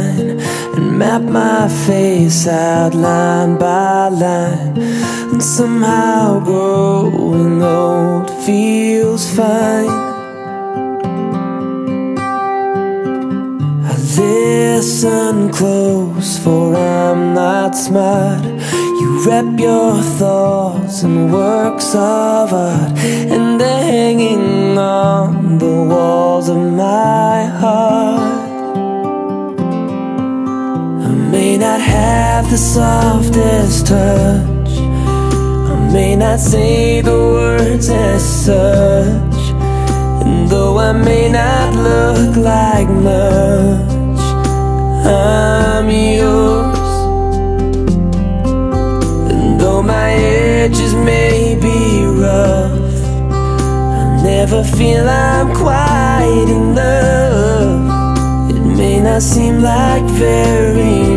line and map my face out line by line. And somehow growing old feels fine. I listen close, for I'm not smart. You wrap your thoughts in works of art, and they're hanging on the walls of my heart. I may not have the softest touch, I may not say the words as such, and though I may not look like much, I'm yours. And though my edges may be rough, I never feel I'm quite enough. It may not seem like very